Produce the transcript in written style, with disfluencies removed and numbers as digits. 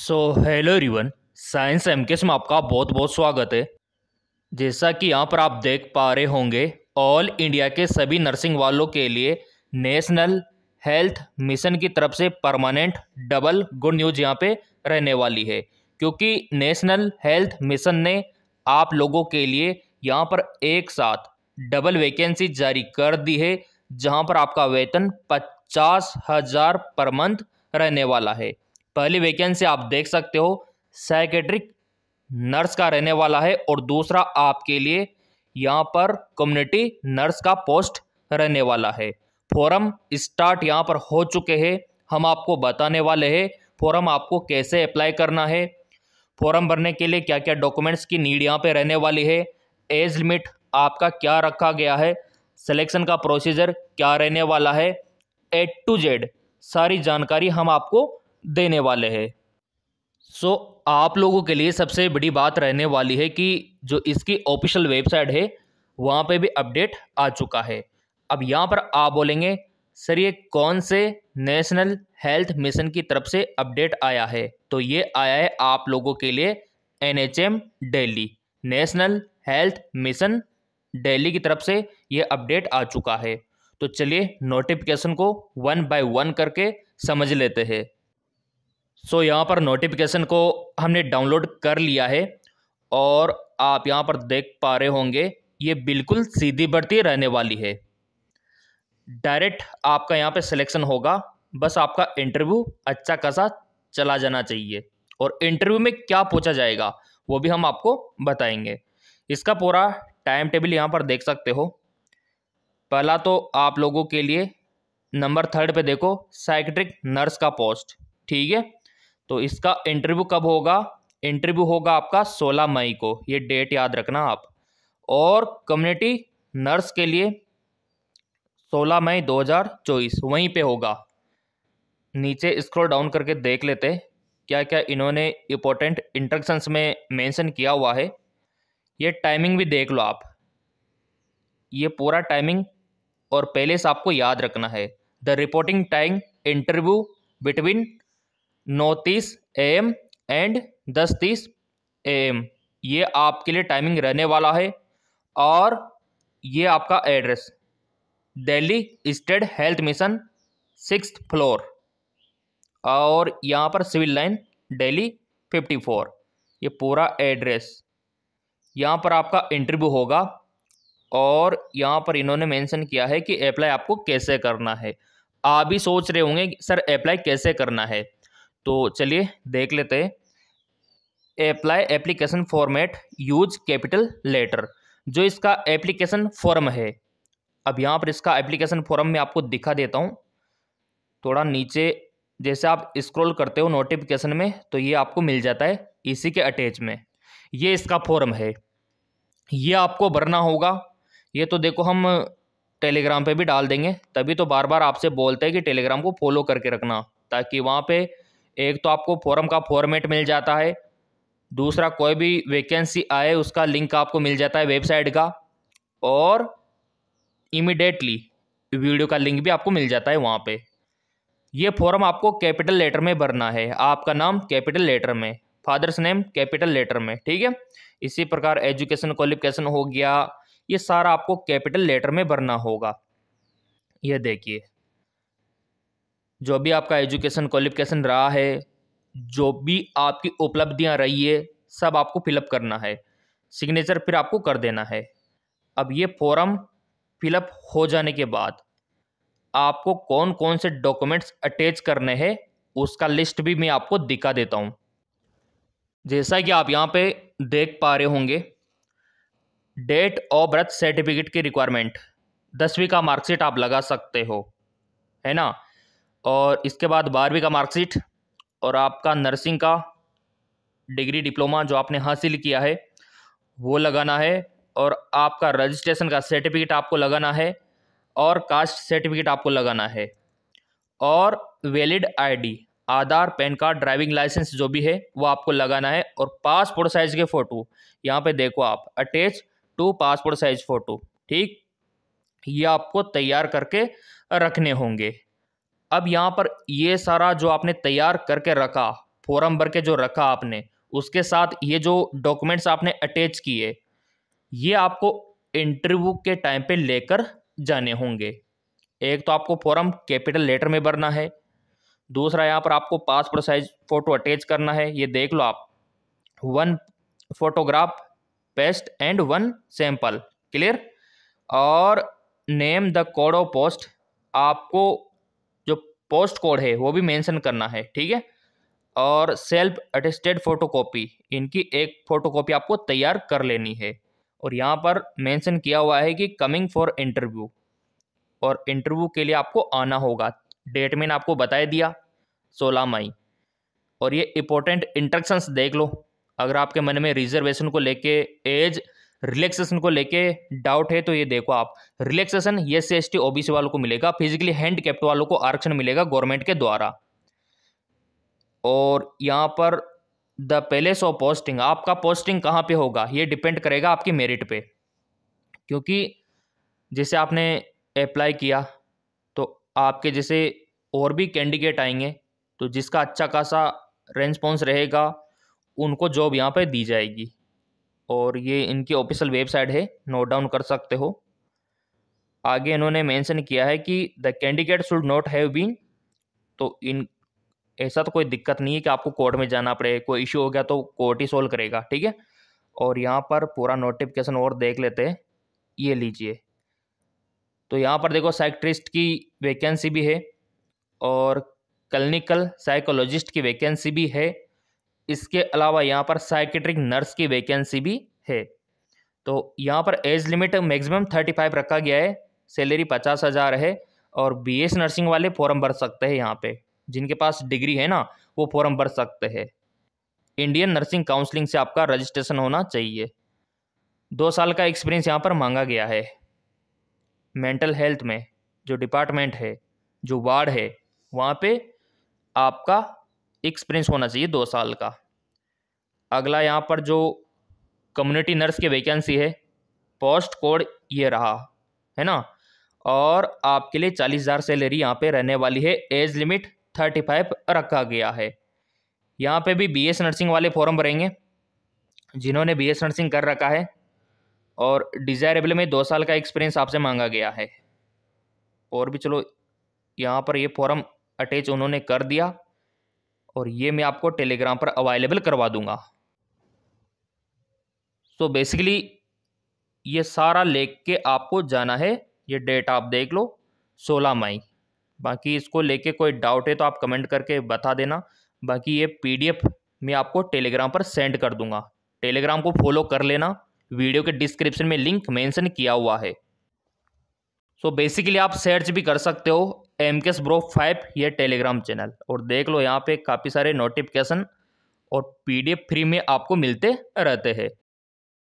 Hello everyone. Science MKS में आपका बहुत बहुत स्वागत है। जैसा कि यहाँ पर आप देख पा रहे होंगे, ऑल इंडिया के सभी नर्सिंग वालों के लिए नेशनल हेल्थ मिशन की तरफ से परमानेंट डबल गुड न्यूज़ यहाँ पे रहने वाली है, क्योंकि नेशनल हेल्थ मिशन ने आप लोगों के लिए यहाँ पर एक साथ डबल वैकेंसी जारी कर दी है, जहाँ पर आपका वेतन 50,000 पर मंथ रहने वाला है। पहली वैकेंसी आप देख सकते हो साइकेट्रिक नर्स का रहने वाला है, और दूसरा आपके लिए यहाँ पर कम्युनिटी नर्स का पोस्ट रहने वाला है। फॉर्म स्टार्ट यहाँ पर हो चुके हैं। हम आपको बताने वाले हैं फॉर्म आपको कैसे अप्लाई करना है, फॉर्म भरने के लिए क्या क्या डॉक्यूमेंट्स की नीड यहाँ पे रहने वाली है, एज लिमिट आपका क्या रखा गया है, सिलेक्शन का प्रोसीजर क्या रहने वाला है, A to Z सारी जानकारी हम आपको देने वाले हैं। आप लोगों के लिए सबसे बड़ी बात रहने वाली है कि जो इसकी ऑफिशियल वेबसाइट है वहाँ पे भी अपडेट आ चुका है। अब यहाँ पर आप बोलेंगे सर ये कौन से नेशनल हेल्थ मिशन की तरफ से अपडेट आया है, तो ये आया है आप लोगों के लिए NHM Delhi, national health mission Delhi की तरफ से ये अपडेट आ चुका है। तो चलिए नोटिफिकेशन को वन बाय वन करके समझ लेते हैं। यहाँ पर नोटिफिकेशन को हमने डाउनलोड कर लिया है, और आप यहाँ पर देख पा रहे होंगे ये बिल्कुल सीधी भर्ती रहने वाली है। डायरेक्ट आपका यहाँ पे सिलेक्शन होगा, बस आपका इंटरव्यू अच्छा खासा चला जाना चाहिए। और इंटरव्यू में क्या पूछा जाएगा वो भी हम आपको बताएंगे। इसका पूरा टाइम टेबल यहाँ पर देख सकते हो। पहला तो आप लोगों के लिए नंबर 3 पे देखो साइकेट्रिक नर्स का पोस्ट, ठीक है। तो इसका इंटरव्यू कब होगा? इंटरव्यू होगा आपका 16 मई को, ये डेट याद रखना आप। और कम्युनिटी नर्स के लिए 16 मई 2024 वहीं पे होगा। नीचे स्क्रॉल डाउन करके देख लेते क्या क्या इन्होंने इंपॉर्टेंट इंस्ट्रक्शंस में मेंशन किया हुआ है। ये टाइमिंग भी देख लो आप, ये पूरा टाइमिंग और पहले से आपको याद रखना है। The reporting time interview between 9:30 AM and 10:30 AM, ये आपके लिए टाइमिंग रहने वाला है। और ये आपका address Delhi state health mission 6th floor, और यहाँ पर सिविल लाइन दिल्ली 54, ये पूरा एड्रेस। यहाँ पर आपका इंटरव्यू होगा, और यहाँ पर इन्होंने मेंशन किया है कि अप्लाई आपको कैसे करना है। आप भी सोच रहे होंगे सर अप्लाई कैसे करना है, तो चलिए देख लेते हैं। Apply application format use capital letter, जो इसका एप्लीकेशन फॉर्म है। अब यहाँ पर इसका एप्लीकेशन फॉर्म मैं आपको दिखा देता हूँ। थोड़ा नीचे जैसे आप स्क्रॉल करते हो नोटिफिकेशन में, तो ये आपको मिल जाता है इसी के अटैच में। ये इसका फॉर्म है, ये आपको भरना होगा। ये तो देखो हम टेलीग्राम पे भी डाल देंगे, तभी तो बार बार आपसे बोलते हैं कि टेलीग्राम को फॉलो करके रखना, ताकि वहाँ पे एक तो आपको फॉर्म का फॉर्मेट मिल जाता है, दूसरा कोई भी वैकेंसी आए उसका लिंक आपको मिल जाता है वेबसाइट का, और इमीडिएटली वीडियो का लिंक भी आपको मिल जाता है वहाँ पे। ये फॉर्म आपको कैपिटल लेटर में भरना है, आपका नाम कैपिटल लेटर में, फादर्स नेम कैपिटल लेटर में, ठीक है। इसी प्रकार एजुकेशन क्वालिफिकेशन हो गया, ये सारा आपको कैपिटल लेटर में भरना होगा। ये देखिए जो भी आपका एजुकेशन क्वालिफिकेशन रहा है, जो भी आपकी उपलब्धियां रही है, सब आपको फिलअप करना है, सिग्नेचर फिर आपको कर देना है। अब ये फॉर्म फिलअप हो जाने के बाद आपको कौन कौन से डॉक्यूमेंट्स अटैच करने हैं उसका लिस्ट भी मैं आपको दिखा देता हूँ। जैसा कि आप यहाँ पे देख पा रहे होंगे, डेट ऑफ बर्थ सर्टिफिकेट की रिक्वायरमेंट 10वीं का मार्कशीट आप लगा सकते हो, है ना। और इसके बाद 12वीं का मार्कशीट, और आपका नर्सिंग का डिग्री डिप्लोमा जो आपने हासिल किया है वो लगाना है, और आपका रजिस्ट्रेशन का सर्टिफिकेट आपको लगाना है, और कास्ट सर्टिफिकेट आपको लगाना है, और valid ID Aadhaar, PAN card, driving licence जो भी है वो आपको लगाना है, और पासपोर्ट साइज के फ़ोटो यहाँ पे देखो आप, attach two passport size photo, ठीक, ये आपको तैयार करके रखने होंगे। अब यहाँ पर ये सारा जो आपने तैयार करके रखा फॉर्म भर के जो रखा आपने, उसके साथ ये जो डॉक्यूमेंट्स आपने अटैच किए, ये आपको इंटरव्यू के टाइम पे लेकर जाने होंगे। एक तो आपको फॉर्म कैपिटल लेटर में भरना है, दूसरा यहाँ पर आपको पासपोर्ट साइज फ़ोटो अटैच करना है। ये देख लो आप, 1 photograph paste and 1 sample, clear. और name the code of post, आपको जो पोस्ट कोड है वो भी मेंशन करना है, ठीक है। और सेल्फ अटेस्टेड फोटोकॉपी, इनकी एक फ़ोटोकॉपी आपको तैयार कर लेनी है। और यहाँ पर मेंशन किया हुआ है कि कमिंग फॉर इंटरव्यू, और इंटरव्यू के लिए आपको आना होगा। डेट मैंने आपको बता दिया 16 मई। और ये इंपॉर्टेंट इंस्ट्रक्शंस देख लो, अगर आपके मन में रिजर्वेशन को लेके, एज रिलैक्सेशन को लेके डाउट है तो ये देखो आप, रिलैक्सेशन SC ST OBC वालों को मिलेगा, फिजिकली हैंडीकैप्ड वालों को आरक्षण मिलेगा गवर्नमेंट के द्वारा। और यहाँ पर द प्लेस ऑफ पोस्टिंग, आपका पोस्टिंग कहाँ पे होगा ये डिपेंड करेगा आपकी मेरिट पे, क्योंकि जैसे आपने अप्लाई किया तो आपके जैसे और भी कैंडिडेट आएंगे, तो जिसका अच्छा खासा रेस्पॉन्स रहेगा उनको जॉब यहाँ पे दी जाएगी। और ये इनकी ऑफिशियल वेबसाइट है, नोट डाउन कर सकते हो। आगे इन्होंने मेंशन किया है कि the candidate should not have been, तो इन ऐसा तो कोई दिक्कत नहीं है कि आपको कोर्ट में जाना पड़े, कोई इश्यू हो गया तो कोर्ट ही सोल्व करेगा, ठीक है। और यहाँ पर पूरा नोटिफिकेशन और देख लेते हैं, ये लीजिए। तो यहाँ पर देखो साइकियाट्रिस्ट की वैकेंसी भी है और क्लिनिकल साइकोलॉजिस्ट की वैकेंसी भी है। इसके अलावा यहाँ पर साइकेट्रिक नर्स की वैकेंसी भी है। तो यहाँ पर एज लिमिट मैक्सिमम 35 रखा गया है, सैलरी 50,000 है। और BS नर्सिंग वाले फॉर्म भर सकते हैं, यहाँ पे जिनके पास डिग्री है ना वो फॉर्म भर सकते हैं। इंडियन नर्सिंग काउंसलिंग से आपका रजिस्ट्रेशन होना चाहिए। 2 साल का एक्सपीरियंस यहाँ पर मांगा गया है। मेंटल हेल्थ में जो डिपार्टमेंट है, जो वार्ड है, वहाँ पे आपका एक्सपीरियंस होना चाहिए 2 साल का। अगला यहाँ पर जो कम्युनिटी नर्स की वैकेंसी है, पोस्ट कोड ये रहा है ना, और आपके लिए 40,000 सैलरी यहाँ पे रहने वाली है। एज लिमिट 35 रखा गया है। यहाँ पे भी BS नर्सिंग वाले फॉर्म भरेंगे जिन्होंने BS नर्सिंग कर रखा है, और डिज़ायरेबल में 2 साल का एक्सपीरियंस आपसे मांगा गया है। और भी चलो, यहाँ पर ये फॉर्म अटैच उन्होंने कर दिया, और ये मैं आपको टेलीग्राम पर अवेलेबल करवा दूंगा। तो बेसिकली ये सारा लेके आपको जाना है। ये डेट आप देख लो, 16 मई। बाकी इसको लेके कोई डाउट है तो आप कमेंट करके बता देना। बाकी ये PDF मैं आपको टेलीग्राम पर सेंड कर दूंगा, टेलीग्राम को फॉलो कर लेना, वीडियो के डिस्क्रिप्शन में लिंक मेंशन किया हुआ है। सो बेसिकली आप सर्च भी कर सकते हो MKS Bro 5 ये टेलीग्राम चैनल, और देख लो यहाँ पे काफ़ी सारे नोटिफिकेशन और PDF फ्री में आपको मिलते रहते हैं।